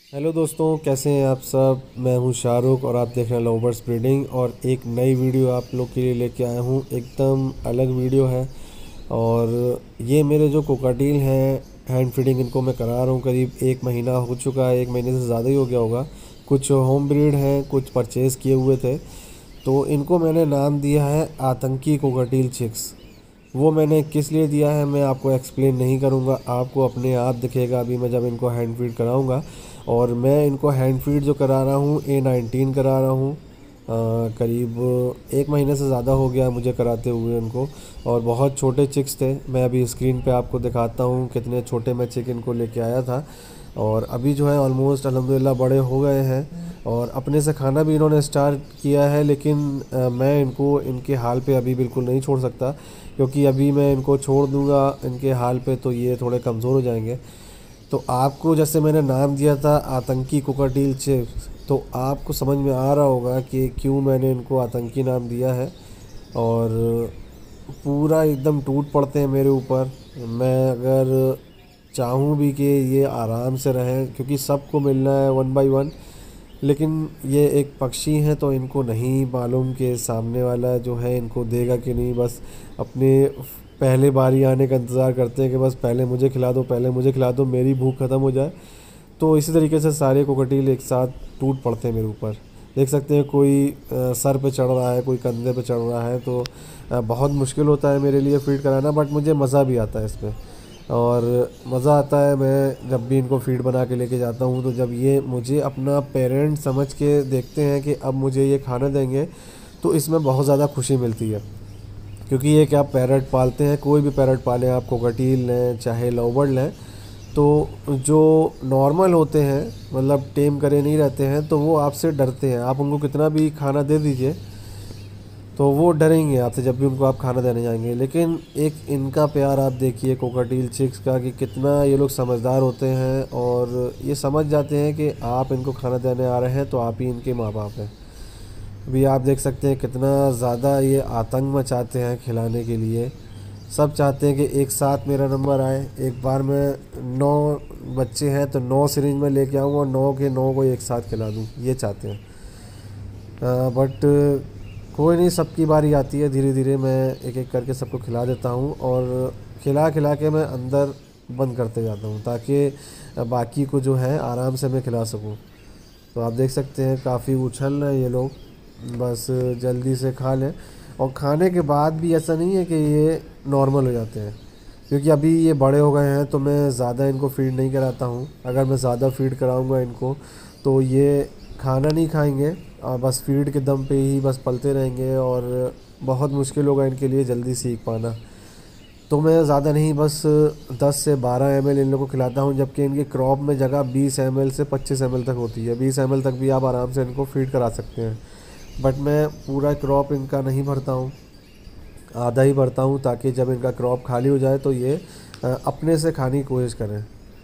Hello दोस्तों, कैसे हैं आप सब। मैं हूं शाहरुख और आप देख रहे हैं लवबर्ड्स ब्रीडिंग। और एक नई वीडियो आप लोग के लिए लेके आया हूं। एकदम अलग वीडियो है। और ये मेरे जो कोकाटील हैं, हैंड फीडिंग इनको मैं करा रहा हूं। करीब एक महीना हो चुका है, एक महीने से ज़्यादा ही हो गया होगा। कुछ होम ब्रीड हैं, कुछ परचेज़ किए हुए थे। तो इनको मैंने नाम दिया है आतंकी कोकाटील चिक्स। वो मैंने किस लिए दिया है मैं आपको एक्सप्लेन नहीं करूँगा, आपको अपने आप दिखेगा अभी मैं जब इनको हैंड फीड कराऊँगा। और मैं इनको हैंड फीड जो करा रहा हूँ A19 करा रहा हूँ। करीब एक महीने से ज़्यादा हो गया मुझे कराते हुए इनको। और बहुत छोटे चिक्स थे। मैं अभी स्क्रीन पे आपको दिखाता हूँ कितने छोटे मैं चिक इनको लेके आया था। और अभी जो है ऑलमोस्ट अल्हम्दुलिल्लाह बड़े हो गए हैं। और अपने से खाना भी इन्होंने स्टार्ट किया है। लेकिन मैं इनको इनके हाल पे अभी बिल्कुल नहीं छोड़ सकता, क्योंकि अभी मैं इनको छोड़ दूंगा इनके हाल पे तो ये थोड़े कमज़ोर हो जाएंगे। तो आपको जैसे मैंने नाम दिया था आतंकी कोकाटील चिप्स, तो आपको समझ में आ रहा होगा कि क्यों मैंने इनको आतंकी नाम दिया है। और पूरा एकदम टूट पड़ते हैं मेरे ऊपर। मैं अगर चाहूँ भी कि ये आराम से रहें, क्योंकि सबको मिलना है वन बाय वन। लेकिन ये एक पक्षी हैं तो इनको नहीं मालूम कि सामने वाला जो है इनको देगा कि नहीं। बस अपने पहले बारी आने का इंतज़ार करते हैं कि बस पहले मुझे खिला दो, पहले मुझे खिला दो, मेरी भूख ख़त्म हो जाए। तो इसी तरीके से सारे कोकटील एक साथ टूट पड़ते हैं मेरे ऊपर। देख सकते हैं कोई सर पे चढ़ रहा है, कोई कंधे पे चढ़ रहा है। तो बहुत मुश्किल होता है मेरे लिए फ़ीड कराना, बट मुझे मज़ा भी आता है इसमें। और मज़ा आता है मैं जब भी इनको फ़ीड बना के लेके जाता हूँ, तो जब ये मुझे अपना पेरेंट समझ के देखते हैं कि अब मुझे ये खाना देंगे, तो इसमें बहुत ज़्यादा खुशी मिलती है। क्योंकि ये क्या पैरट पालते हैं, कोई भी पैरट पालें आप, कोकाटील लें चाहे लवबर्ड लें, तो जो नॉर्मल होते हैं मतलब टेम करे नहीं रहते हैं, तो वो आपसे डरते हैं। आप उनको कितना भी खाना दे दीजिए तो वो डरेंगे आपसे जब भी उनको आप खाना देने जाएंगे। लेकिन एक इनका प्यार आप देखिए कोकाटील चिक्स का, कि कितना ये लोग समझदार होते हैं। और ये समझ जाते हैं कि आप इनको खाना देने आ रहे हैं तो आप ही इनके माँ बाप हैं। अभी आप देख सकते हैं कितना ज़्यादा ये आतंक मचाते हैं खिलाने के लिए। सब चाहते हैं कि एक साथ मेरा नंबर आए। एक बार में 9 बच्चे हैं तो 9 सिरिंज में लेके आऊँ और 9 के 9 को एक साथ खिला दूँ, ये चाहते हैं। बट कोई नहीं, सबकी बारी आती है। धीरे धीरे मैं एक एक करके सबको खिला देता हूँ। और खिला खिला के मैं अंदर बंद करते जाता हूँ, ताकि बाकी को जो है आराम से मैं खिला सकूँ। तो आप देख सकते हैं काफ़ी उछल रहे हैं ये लोग, बस जल्दी से खा लें। और खाने के बाद भी ऐसा नहीं है कि ये नॉर्मल हो जाते हैं, क्योंकि अभी ये बड़े हो गए हैं तो मैं ज़्यादा इनको फ़ीड नहीं कराता हूँ। अगर मैं ज़्यादा फ़ीड कराऊँगा इनको तो ये खाना नहीं खाएंगे और बस फ़ीड के दम पे ही बस पलते रहेंगे। और बहुत मुश्किल होगा इनके लिए जल्दी सीख पाना। तो मैं ज़्यादा नहीं, बस 10 से 12 ml इन लोगों को खिलाता हूँ। जबकि इनके क्रॉप में जगह 20 ml से 25 ml तक होती है। 20 ml तक भी आप आराम से इनको फ़ीड करा सकते हैं। बट मैं पूरा क्रॉप इनका नहीं भरता हूँ, आधा ही भरता हूँ, ताकि जब इनका क्रॉप खाली हो जाए तो ये अपने से खाने की कोशिश करें।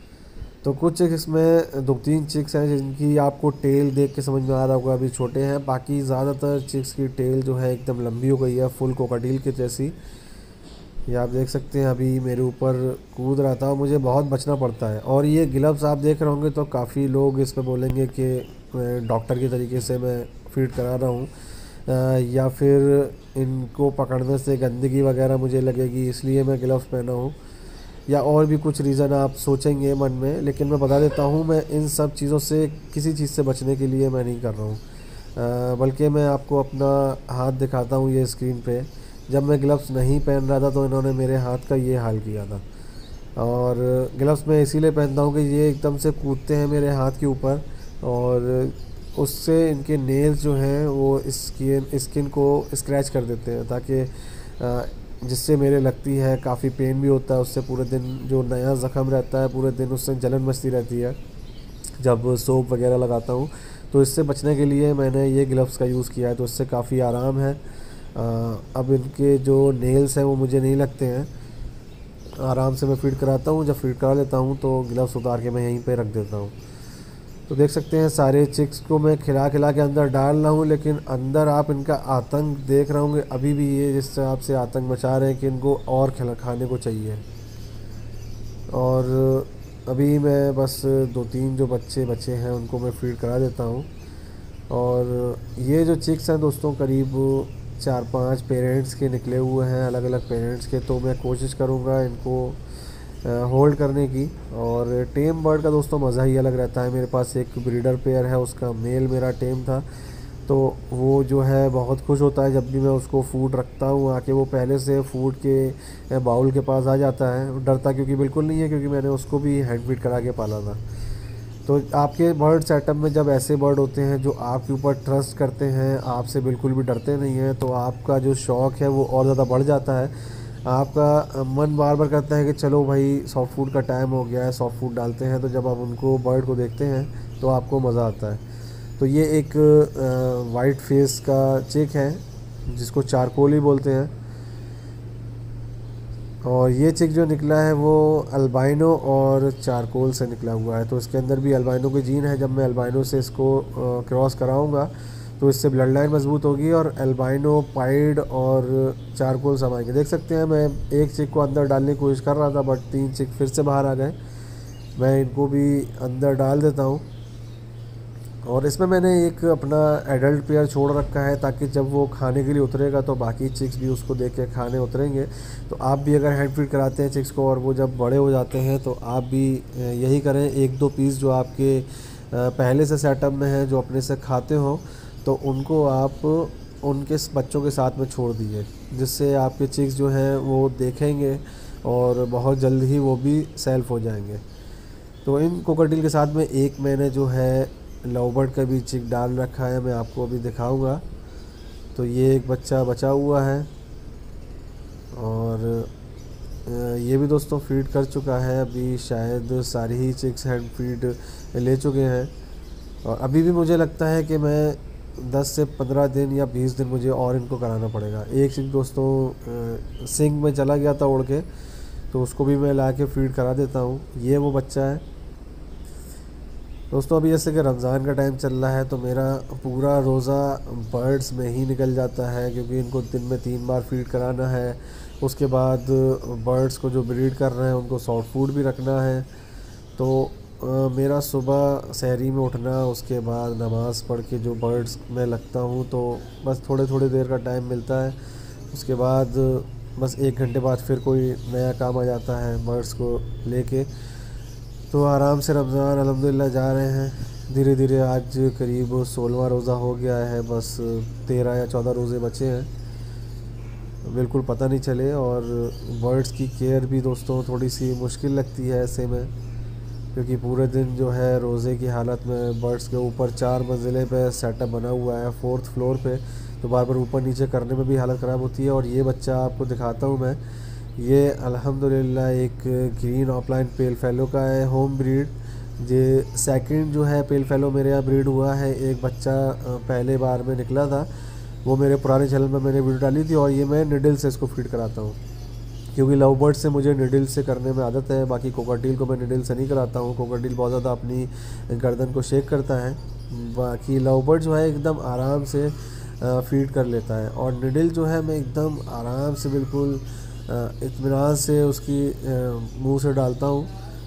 तो कुछ चिक्स में 2-3 चिक्स हैं जिनकी आपको टेल देख के समझ में आ रहा होगा अभी छोटे हैं। बाकी ज़्यादातर चिक्स की टेल जो है एकदम लंबी हो गई है, फुल कोकाटील के जैसी। ये आप देख सकते हैं अभी मेरे ऊपर कूद रहा था, मुझे बहुत बचना पड़ता है। और ये ग्लव्स आप देख रहे होंगे तो काफ़ी लोग इस पे बोलेंगे कि डॉक्टर के तरीके से मैं फ़ीड करा रहा हूँ, या फिर इनको पकड़ने से गंदगी वगैरह मुझे लगेगी इसलिए मैं ग्लव्स पहना हूँ, या और भी कुछ रीज़न आप सोचेंगे मन में। लेकिन मैं बता देता हूँ, मैं इन सब चीज़ों से किसी चीज़ से बचने के लिए मैं नहीं कर रहा हूँ। बल्कि मैं आपको अपना हाथ दिखाता हूँ ये स्क्रीन पे। जब मैं ग्लव्स नहीं पहन रहा था तो इन्होंने मेरे हाथ का ये हाल किया था। और ग्लव्स मैं इसीलिए पहनता हूँ कि ये एकदम से कूदते हैं मेरे हाथ के ऊपर, और उससे इनके नेल्स जो हैं वो स्किन को स्क्रैच कर देते हैं, ताकि जिससे मेरे लगती है, काफ़ी पेन भी होता है उससे। पूरे दिन जो नया ज़ख़म रहता है पूरे दिन उससे जलन मचती रहती है जब सोप वगैरह लगाता हूँ। तो इससे बचने के लिए मैंने ये ग्लव्स का यूज़ किया है, तो इससे काफ़ी आराम है। अब इनके जो नेल्स हैं वो मुझे नहीं लगते हैं। आराम से मैं फ़ीड कराता हूँ, जब फ़ीड करा लेता हूँ तो ग्लव्स उतार के मैं यहीं पे रख देता हूँ। तो देख सकते हैं सारे चिक्स को मैं खिला खिला के अंदर डाल रहा हूँ, लेकिन अंदर आप इनका आतंक देख रहे होंगे अभी भी। ये जिस हिसाब से आतंक मचा रहे हैं कि इनको और खिला खाने को चाहिए। और अभी मैं बस 2-3 जो बच्चे बचे हैं उनको मैं फीड करा देता हूँ। और ये जो चिक्स हैं दोस्तों करीब 4-5 पेरेंट्स के निकले हुए हैं, अलग अलग पेरेंट्स के। तो मैं कोशिश करूँगा इनको होल्ड करने की। और टेम बर्ड का दोस्तों मज़ा ही अलग रहता है। मेरे पास एक ब्रीडर पेयर है, उसका मेल मेरा टेम था, तो वो जो है बहुत खुश होता है जब भी मैं उसको फूड रखता हूँ। आके वो पहले से फूड के बाउल के पास आ जाता है, डरता क्योंकि बिल्कुल नहीं है, क्योंकि मैंने उसको भी हैंड फीड करा के पाला था। तो आपके बर्ड सेटअप में जब ऐसे बर्ड होते हैं जो आपके ऊपर ट्रस्ट करते हैं, आपसे बिल्कुल भी डरते नहीं हैं, तो आपका जो शौक़ है वो और ज़्यादा बढ़ जाता है। आपका मन बार बार करता है कि चलो भाई सॉफ्ट फूड का टाइम हो गया है, सॉफ्ट फूड डालते हैं। तो जब आप उनको बर्ड को देखते हैं तो आपको मज़ा आता है। तो ये एक वाइट फेस का चिक है जिसको चारकोल ही बोलते हैं। और ये चिक जो निकला है वो अल्बाइनो और चारकोल से निकला हुआ है। तो इसके अंदर भी अल्बाइनो के जीन है। जब मैं अल्बाइनो से इसको क्रॉस कराऊंगा तो इससे ब्लड लाइन मजबूत होगी और अल्बाइनो, पाइड और चारकोल समाएंगे। देख सकते हैं मैं एक चिक को अंदर डालने की कोशिश कर रहा था, बट 3 चिक फिर से बाहर आ गए। मैं इनको भी अंदर डाल देता हूँ। और इसमें मैंने एक अपना एडल्ट पेयर छोड़ रखा है ताकि जब वो खाने के लिए उतरेगा तो बाकी चिक्स भी उसको देख के खाने उतरेंगे। तो आप भी अगर हैंड फीड कराते हैं चिक्स को और वो जब बड़े हो जाते हैं तो आप भी यही करें। 1-2 पीस जो आपके पहले से सेटअप में हैं, जो अपने से खाते हो, तो उनको आप उनके बच्चों के साथ में छोड़ दीजिए, जिससे आपके चिक्स जो हैं वो देखेंगे और बहुत जल्द ही वो भी सेल्फ हो जाएंगे। तो इन कोकाटील के साथ में एक मैंने जो है लव बर्ड का भी चिक डाल रखा है, मैं आपको अभी दिखाऊंगा। तो ये एक बच्चा बचा हुआ है और ये भी दोस्तों फीड कर चुका है। अभी शायद सारी ही चिक्स हैंड फीड ले चुके हैं। और अभी भी मुझे लगता है कि मैं 10 से 15 दिन या 20 दिन मुझे और इनको कराना पड़ेगा। एक चिक दोस्तों सिंक में चला गया था उड़ के, तो उसको भी मैं ला के फीड करा देता हूँ। ये वो बच्चा है दोस्तों। अभी जैसे कि रमज़ान का टाइम चल रहा है तो मेरा पूरा रोज़ा बर्ड्स में ही निकल जाता है, क्योंकि इनको दिन में 3 बार फीड कराना है। उसके बाद बर्ड्स को जो ब्रीड कर रहे हैं उनको सॉफ्ट फूड भी रखना है। तो मेरा सुबह सहरी में उठना, उसके बाद नमाज़ पढ़ के जो बर्ड्स में लगता हूँ, तो बस थोड़े देर का टाइम मिलता है। उसके बाद बस 1 घंटे बाद फिर कोई नया काम आ जाता है बर्ड्स को लेके। तो आराम से रमज़ान अल्हम्दुलिल्लाह जा रहे हैं धीरे धीरे। आज करीब 16वां रोज़ा हो गया है, बस 13 या 14 रोज़े बचे हैं, बिल्कुल पता नहीं चले। और बर्ड्स की केयर भी दोस्तों थोड़ी सी मुश्किल लगती है ऐसे में, क्योंकि पूरे दिन जो है रोज़े की हालत में बर्ड्स के ऊपर 4 मंजिले पे सेटअप बना हुआ है, 4th फ्लोर पे, तो बार बार ऊपर नीचे करने में भी हालत ख़राब होती है। और ये बच्चा आपको दिखाता हूँ मैं, ये अल्हम्दुलिल्लाह एक ग्रीन ऑफलाइन पेल फेलो का है, होम ब्रीड। ये सेकंड जो है पेल फेलो मेरे यहाँ ब्रीड हुआ है। एक बच्चा पहले बार में निकला था, वो मेरे पुराने चैनल में मैंने वीडियो डाली थी। और ये मैं निडल से इसको फीड कराता हूँ, क्योंकि लव बर्ड से मुझे निडल से करने में आदत है। बाकी कोकाटील को मैं निडल से नहीं कराता हूँ, कोकाटील बहुत ज़्यादा अपनी गर्दन को शेक करता है। बाकी लव बर्ड जो है एकदम आराम से फीड कर लेता है। और निडल जो है मैं एकदम आराम से बिल्कुल इत्मीनान से उसकी मुंह से डालता हूँ।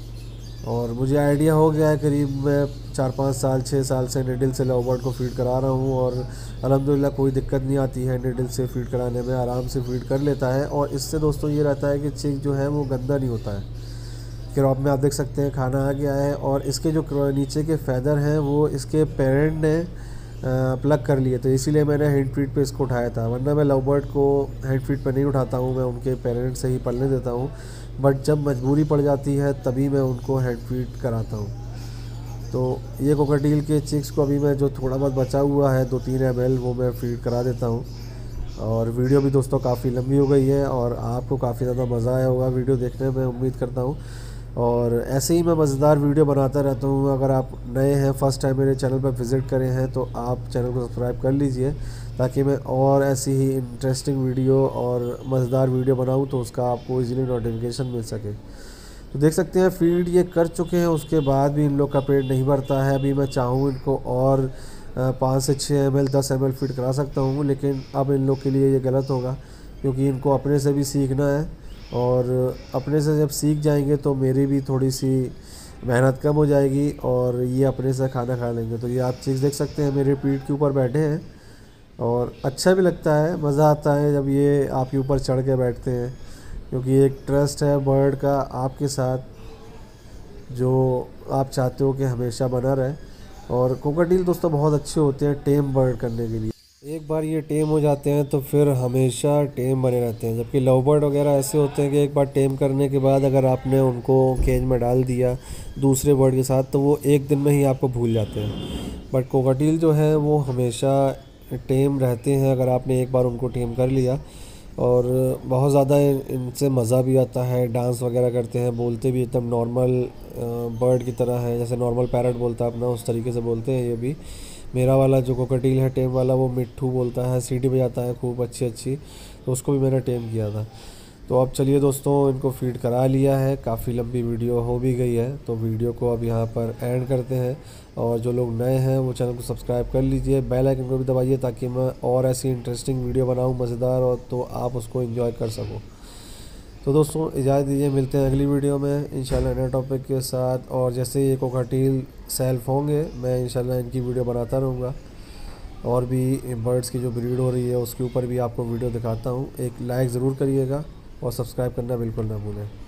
और मुझे आइडिया हो गया है, करीब मैं 4-5 साल 6 साल से निडल से लव बर्ड को फीड करा रहा हूँ। और अल्हम्दुलिल्लाह कोई दिक्कत नहीं आती है निडल से फीड कराने में, आराम से फीड कर लेता है। और इससे दोस्तों ये रहता है कि चिक जो है वो गंदा नहीं होता है। क्रॉप में आप देख सकते हैं खाना आ गया है, और इसके जो नीचे के फैदर हैं वो इसके पेरेंट ने प्लग कर लिए, तो इसीलिए मैंने हैंड फीड पे इसको उठाया था। वरना मैं लव बर्ड को हैंड फीड पे नहीं उठाता हूँ, मैं उनके पेरेंट से ही पलने देता हूँ। बट जब मजबूरी पड़ जाती है तभी मैं उनको हैंड फीड कराता हूँ। तो ये कोकाटील के चिक्स को अभी मैं जो थोड़ा बहुत बचा हुआ है 2-3 ml वो मैं फीड करा देता हूँ। और वीडियो भी दोस्तों काफ़ी लंबी हो गई है और आपको काफ़ी ज़्यादा मज़ा आया होगा वीडियो देखने में, उम्मीद करता हूँ। और ऐसे ही मैं मज़ेदार वीडियो बनाता रहता हूँ। अगर आप नए हैं, फर्स्ट टाइम मेरे चैनल पर विज़िट करे हैं, तो आप चैनल को सब्सक्राइब कर लीजिए, ताकि मैं और ऐसी ही इंटरेस्टिंग वीडियो और मज़ेदार वीडियो बनाऊँ तो उसका आपको इजीली नोटिफिकेशन मिल सके। तो देख सकते हैं फीड ये कर चुके हैं, उसके बाद भी इन लोग का पेट नहीं भरता है। अभी मैं चाहूँ इनको और 5 से 6 ml 10 ml फीड करा सकता हूँ, लेकिन अब इन लोग के लिए ये गलत होगा, क्योंकि इनको अपने से भी सीखना है। और अपने से जब सीख जाएंगे तो मेरी भी थोड़ी सी मेहनत कम हो जाएगी और ये अपने से खाना खा लेंगे। तो ये आप चीज़ देख सकते हैं, मेरे पीठ के ऊपर बैठे हैं और अच्छा भी लगता है, मज़ा आता है जब ये आपके ऊपर चढ़ के बैठते हैं, क्योंकि एक ट्रस्ट है बर्ड का आपके साथ, जो आप चाहते हो कि हमेशा बना रहे। और कोकाटील दोस्तों बहुत अच्छे होते हैं टेम बर्ड करने के लिए। एक बार ये टेम हो जाते हैं तो फिर हमेशा टेम बने रहते हैं, जबकि लव बर्ड वगैरह ऐसे होते हैं कि एक बार टेम करने के बाद अगर आपने उनको केज में डाल दिया दूसरे बर्ड के साथ तो वो एक दिन में ही आपको भूल जाते हैं। बट कोकाटील जो है वो हमेशा टेम रहते हैं अगर आपने एक बार उनको टेम कर लिया। और बहुत ज़्यादा इनसे मज़ा भी आता है, डांस वगैरह करते हैं, बोलते भी एकदम नॉर्मल बर्ड की तरह है, जैसे नॉर्मल पैरट बोलता है अपना उस तरीके से बोलते हैं ये भी। मेरा वाला जो कोकाटील है टेम वाला वो मिट्ठू बोलता है, सीटी बजाता है खूब अच्छी अच्छी, तो उसको भी मैंने टेम किया था। तो अब चलिए दोस्तों, इनको फीड करा लिया है, काफ़ी लंबी वीडियो हो भी गई है, तो वीडियो को अब यहाँ पर एंड करते हैं। और जो लोग नए हैं वो चैनल को सब्सक्राइब कर लीजिए, बेल आइकन को भी दबाइए ताकि मैं और ऐसी इंटरेस्टिंग वीडियो बनाऊँ मज़ेदार, और तो आप उसको एंजॉय कर सको। तो दोस्तों इजाज़त दीजिए, मिलते हैं अगली वीडियो में इंशाल्लाह नए टॉपिक के साथ। और जैसे ये कोकाटील सेल्फ होंगे मैं इंशाल्लाह इनकी वीडियो बनाता रहूँगा, और भी बर्ड्स की जो ब्रीड हो रही है उसके ऊपर भी आपको वीडियो दिखाता हूँ। एक लाइक ज़रूर करिएगा और सब्सक्राइब करना बिल्कुल ना भूलें।